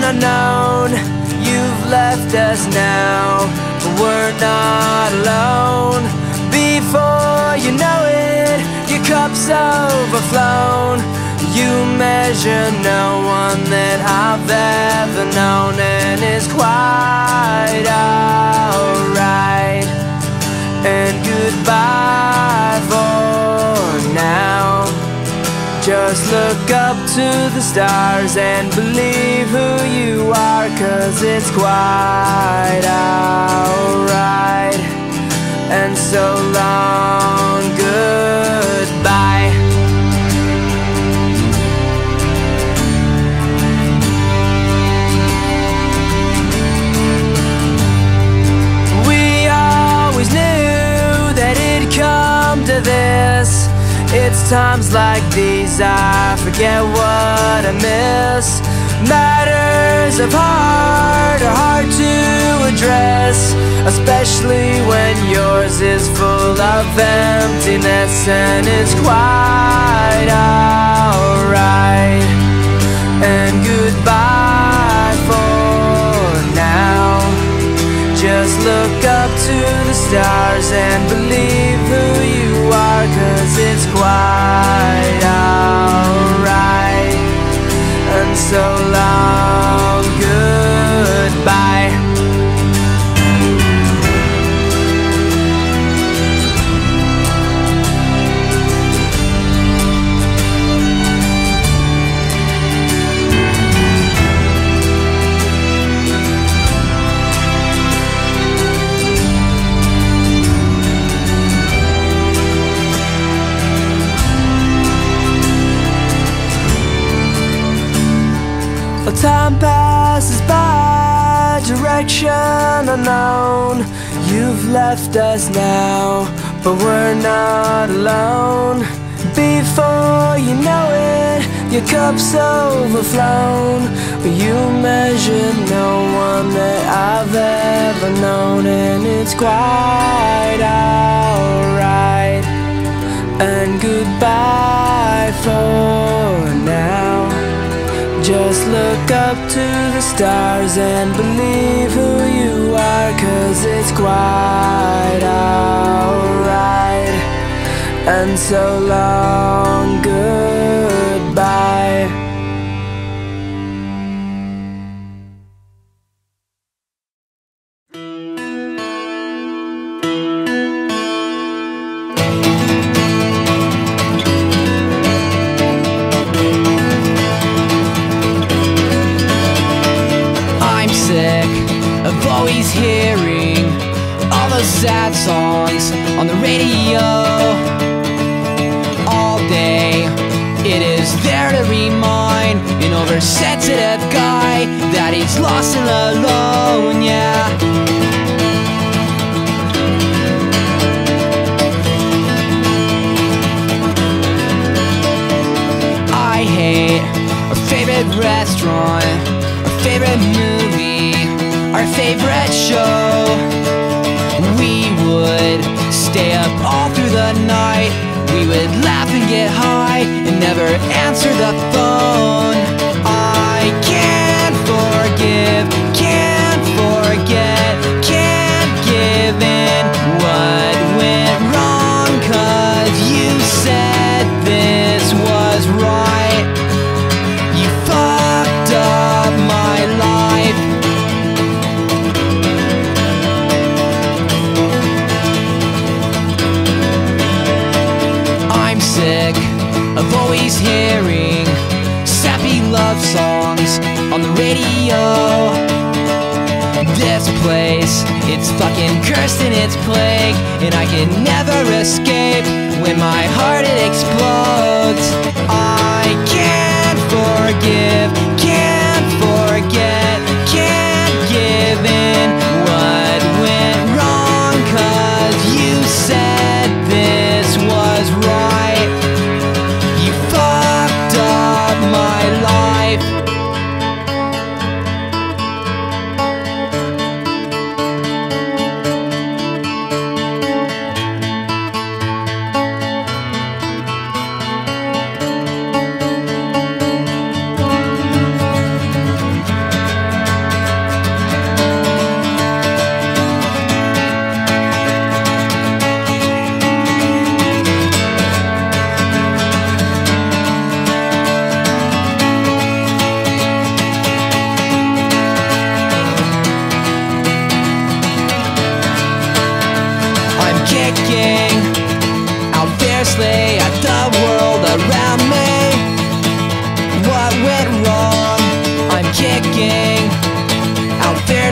unknown. You've left us now, but we're not alone. Before you know it, your cup's overflown. You measure no one that I've ever known, and it's quite alright. And goodbye for now. Just look up to the stars and believe who you are, 'cause it's quite alright. And so long, goodbye. We always knew that it'd come to this. It's times like these I forget what I miss. Matters of heart are hard to address, especially when yours is full of emptiness. And it's quite alright. And goodbye for now. Just look up to the stars and believe who you are, 'cause it's quite alright. And so long, goodbye. Time passes by, direction unknown. You've left us now, but we're not alone. Before you know it, your cup's overflown. You measure no one that I've ever known, and it's quite alright. And goodbye for now. Just look up to the stars and believe who you are, 'cause it's quite alright. And so long, goodbye. Of always hearing all those sad songs on the radio. All day it is there to remind an oversensitive guy that he's lost and alone, yeah. I hate our favorite restaurant, our favorite movie, our favorite show. We would stay up all through the night. We would laugh and get high and never answer the phone. I can't forgive, can't forget, can't give in what went wrong, 'cause you said this was right. You fucked up my life. Sick of always hearing sappy love songs on the radio. This place, it's fucking cursed and it's plague, and I can never escape when my heart it explodes. I can't forgive, can't forget, can't give in what went wrong, 'cause you said this was right. You fucked up my life.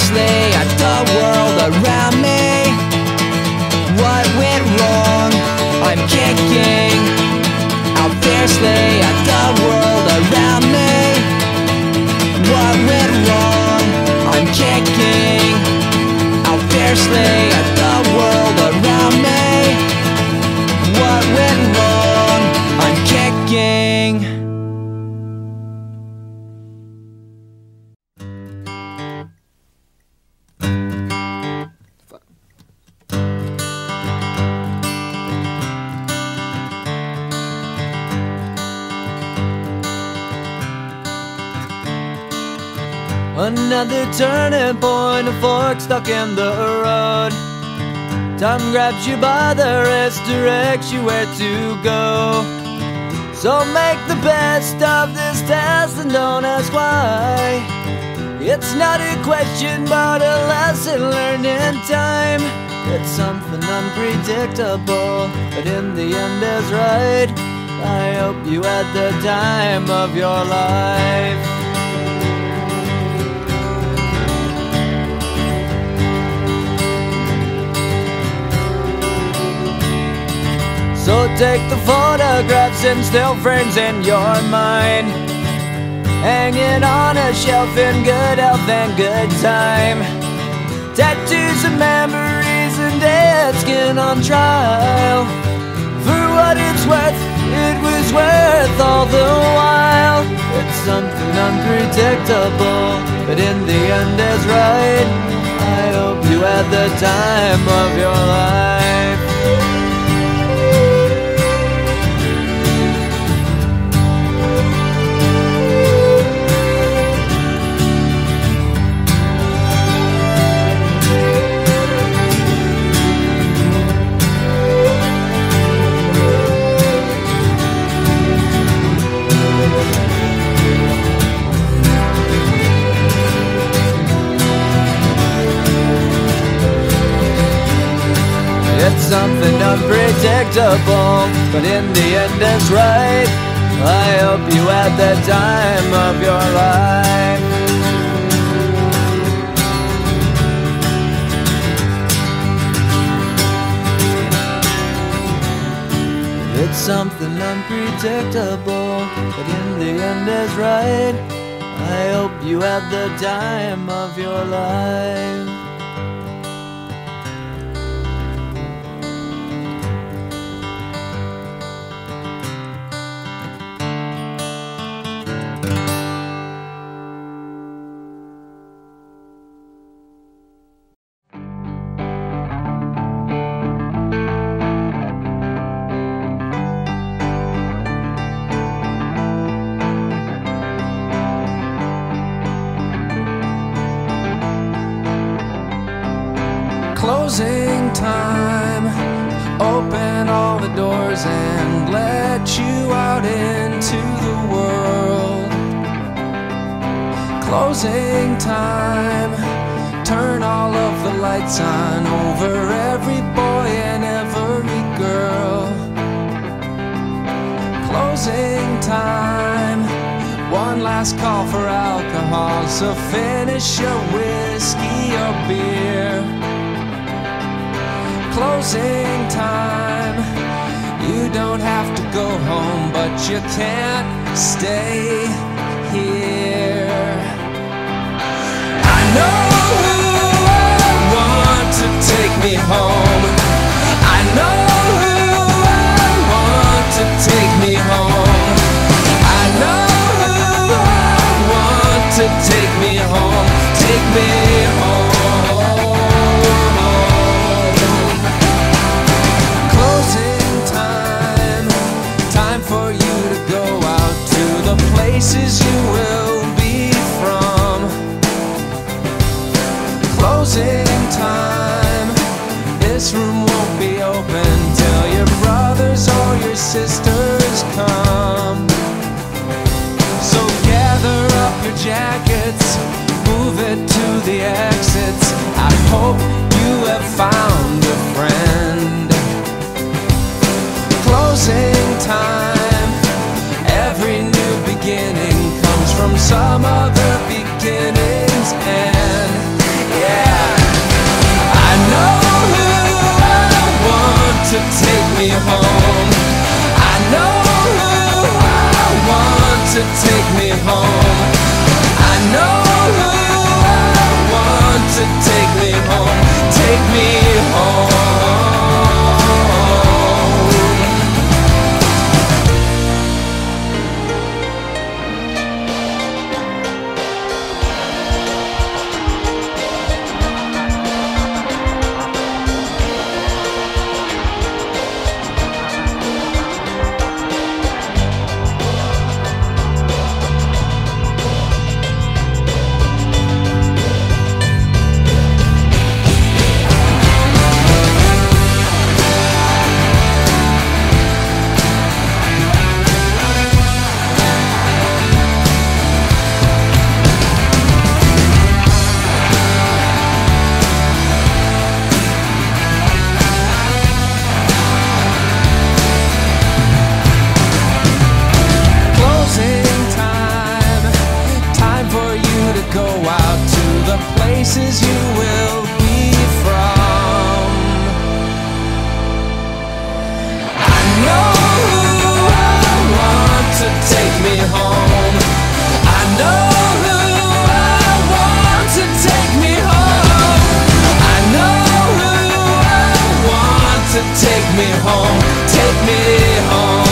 fiercely at the world around me. What went wrong? I'm kicking out fiercely at the world around me. What went wrong? I'm kicking out fiercely at the world around me. What went wrong? I'm kicking. Another turning point, a fork stuck in the road. Time grabs you by the wrist, directs you where to go. So make the best of this test and don't ask why. It's not a question but a lesson learned in time. It's something unpredictable, but in the end is right. I hope you had the time of your life. So take the photographs and still frames in your mind, hanging on a shelf in good health and good time. Tattoos and memories and dead skin on trial. For what it's worth, it was worth all the while. It's something unpredictable, but in the end is right. I hope you had the time of your life. It's something unpredictable, but in the end it's right. I hope you had the time of your life. It's something unpredictable, but in the end is right. I hope you had the time of your life. Closing time, open all the doors and let you out into the world. Closing time, turn all of the lights on over every boy and every girl. Closing time, one last call for alcohol, so finish your whiskey or beer. Closing time, you don't have to go home, but you can't stay here. I know who I want to take me home. I know who I want to take me home. I know who I want to take me home. Take me home. Places you will be from. Closing time, this room won't be open till your brothers or your sisters come. So gather up your jackets, move it to the exits. I hope you have found a friend. Closing time, every new beginning comes from some other beginning's end. me home. I know who I want to take me home. Take me home. Places you will be from. I know who I want to take me home. I know who I want to take me home. I know who I want to take me home. Take me home.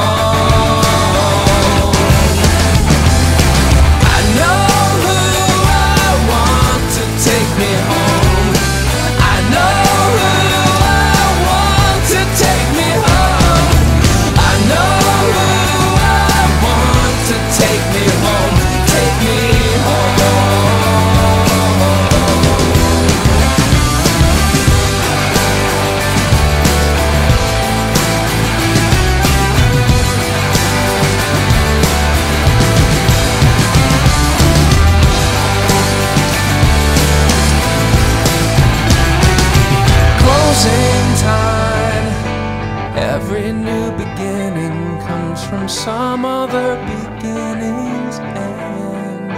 Every new beginning comes from some other beginning's end.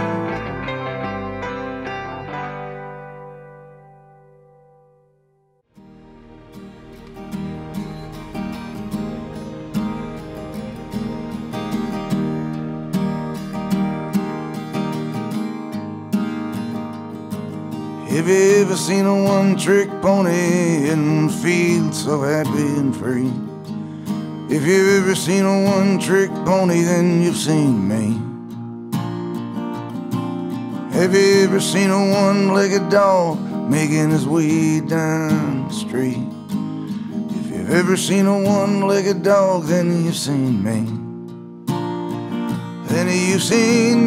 Have you ever seen a one-trick pony and feel so happy and free? If you've ever seen a one-trick pony, then you've seen me. Have you ever seen a one-legged dog making his way down the street? If you've ever seen a one-legged dog, then you've seen me. Then you've seen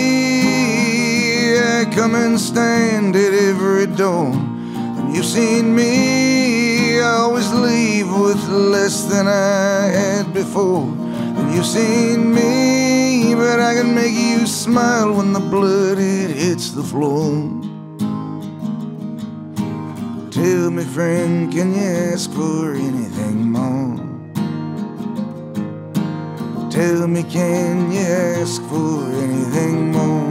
me. I come and stand at every door. Then you've seen me. I always leave with less than I had before. And you've seen me, but I can make you smile when the blood it hits the floor. Tell me, friend, can you ask for anything more? Tell me, can you ask for anything more?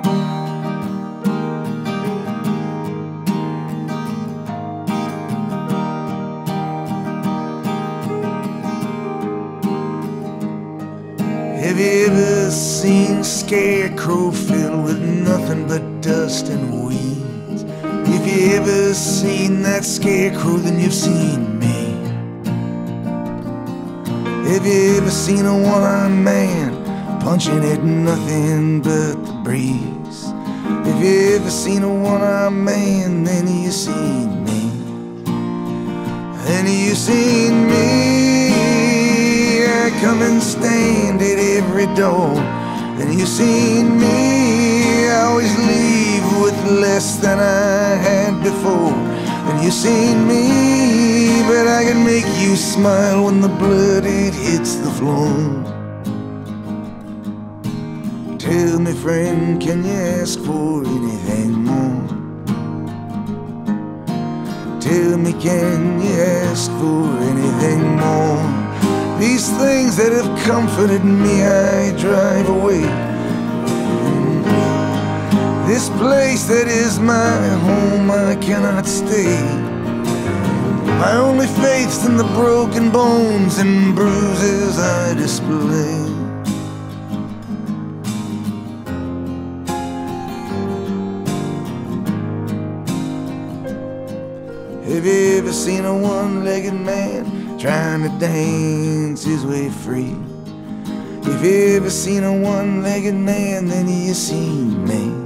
Have you ever seen a scarecrow filled with nothing but dust and weeds? If you ever seen that scarecrow, then you've seen me. Have you ever seen a one-armed man punching at nothing but the breeze? If you ever seen a one-armed man, then you've seen me. Then you've seen me. I come and stand at every door. Then you've seen me. I always leave with less than I had before. And you've seen me, but I can make you smile when the blood it hits the floor. Tell me, friend, can you ask for anything more? Tell me, can you ask for anything more? These things that have comforted me, I drive away. This place that is my home, I cannot stay. My only faith's in the broken bones and bruises I display. Have you ever seen a one-legged man trying to dance his way free? If you ever seen a one-legged man, then you seen me.